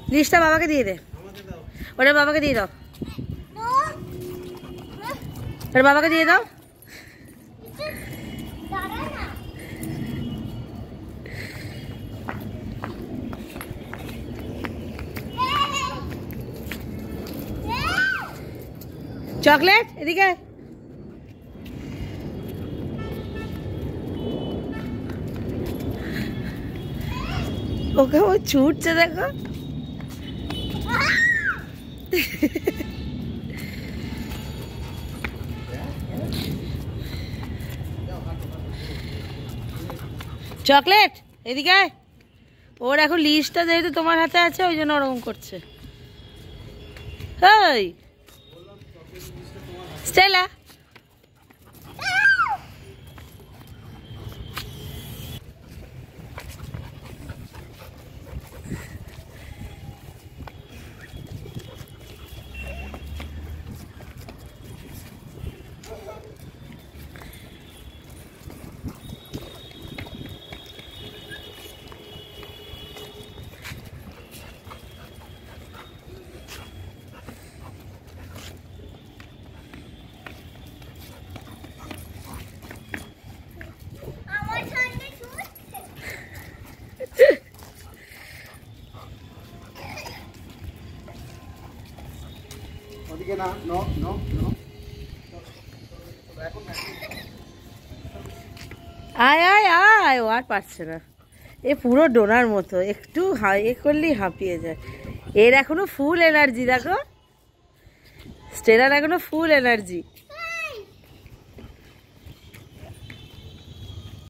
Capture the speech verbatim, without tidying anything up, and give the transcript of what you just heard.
লিস্টটা বাবাকে দিয়ে দে, ওটা বাবাকে দিয়ে দাও, ওটা বাবাকে দিয়ে দাও। চকলেট এদিকে, ওকে ও ছুটছে দেখো। চকলেট এদিকে, ওর এখন লিস্টটা যেহেতু তোমার হাতে আছে ওই জন্য ওরকম করছে। এই স্টেলা, আয় আয় আয়, ও আর পারছে না, এ পুরো ডোনার মতো, একটু এ করলেই হাঁপিয়ে যায়। এর এখনো ফুল এনার্জি দেখো, স্টেলার এখনো ফুল এনার্জি।